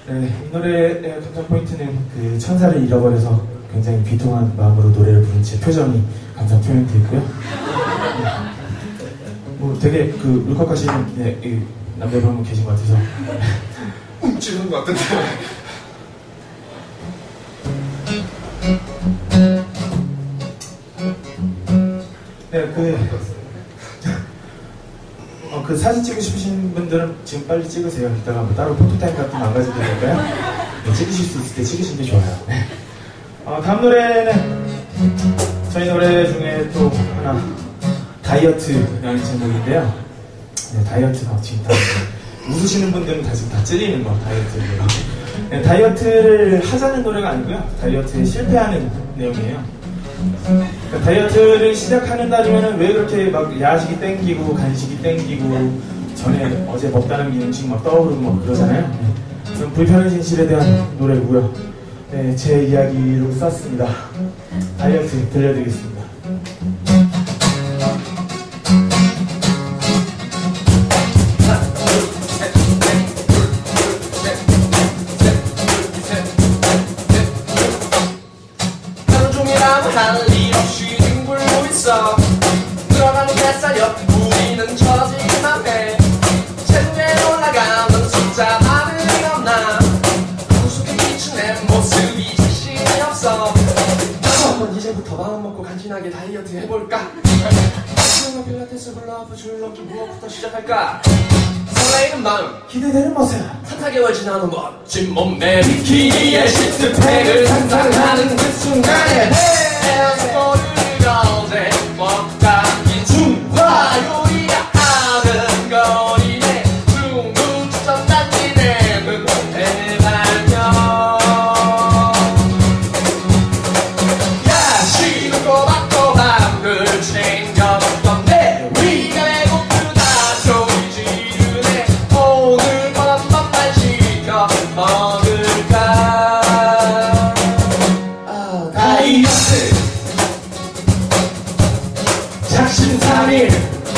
네, 이 노래의 감상 포인트는 그 천사를 잃어버려서 굉장히 비통한 마음으로 노래를 부른 제 표정이 감상 포인트 있고요. 뭐 되게 그 울컥하시는 네, 이 남자분 한 분 계신 것 같아서 훔치는 것 같은데. 네, 그 사진 찍으시는 분들은 지금 빨리 찍으세요. 이따가 뭐 따로 포토타임 같은 거 안 가져도 될까요? 네, 찍으실 수 있을 때 찍으시는 게 좋아요. 네. 다음 노래는 저희 노래 중에 또 하나 다이어트라는 제목인데요. 네, 다이어트가 지금 다 웃으시는 분들은 다 지금 다 찔리는 거 다이어트예요. 네, 다이어트를 하자는 노래가 아니고요. 다이어트에 실패하는 내용이에요. 그러니까 다이어트를 시작하는 날이면은 왜 그렇게 막 야식이 땡기고 간식이 땡기고 전에 어제 먹다는 음식 막 떠오르고 막 그러잖아요. 네. 그럼 불편한 진실에 대한 노래고요. 네, 제 이야기로 썼습니다. 다이어트 들려드리겠습니다. 할 일 없이 뒹굴고 있어. 늘어나는 뱃살 옆 우리는 처지기만 해. 체중에 올라가는 숫자만은 없나. 구속에 미친 내 모습이 자신이 없어. 한번 이제부터 마음 먹고 간신하게 다이어트 해볼까. 수영과 필라테스 훌라후프 줄넘기 무엇부터 시작할까. 설레이는 마음 기대되는 모습 4개월 지나도 멋진 몸매 비키니에 식스팩을 상상하는 그 순간에 헤어스포를 거제 먹다긴 중화 요리가 아른거리네. 중국 추천 단지네 눈에 발견. 야식은 꼬박꼬박 늘 챙겨 먹던 내 위가 배고프다 소리 지르네. 오늘 건 한 번만 시켜 먹을까. 다이어트 작심삼일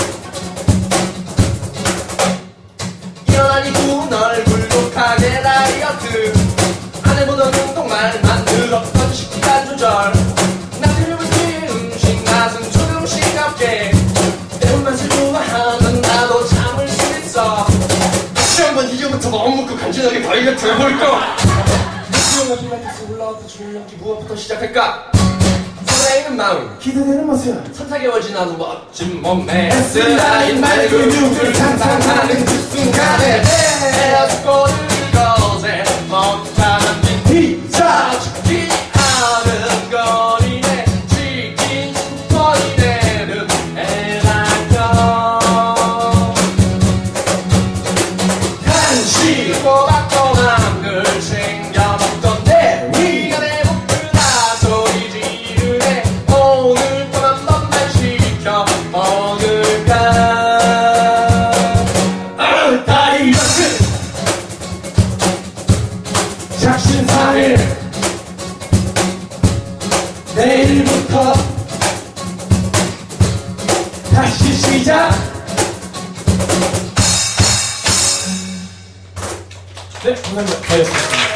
일어나니 구운 얼굴 독하게 다이어트. 안 해보던 운동말만 늘었던 식단 조절. 나트륨을 튀는 음식 맛은 조금씩 없게. 매운맛을 좋아하는 나도 참을 수 있어. 다시 한번 이제부터 마음 먹고 간지나게 다이어트 해볼까. 수영과 필라테스 훌라후프 줄넘기 무엇부터 시작할까. 설레이는 마음 기대되는 모습 4개월 지나도 멋진 몸매 S라인 말 근육을 상상하는 그 순간에 에어스코를 거세 먹자는 피자 치킨 아른거리네. 치킨 슈퍼이네 눈에 낙혀. 간식 꼬박꼬박 늘 챙겨 먹던 내 위가 배고프다 소리 지르네. 오늘 또 한 번만 시켜 먹을까. 다이어트 작심삼일 내일부터 다시 시작. 네, 감사합니다. 다이어트였습니다.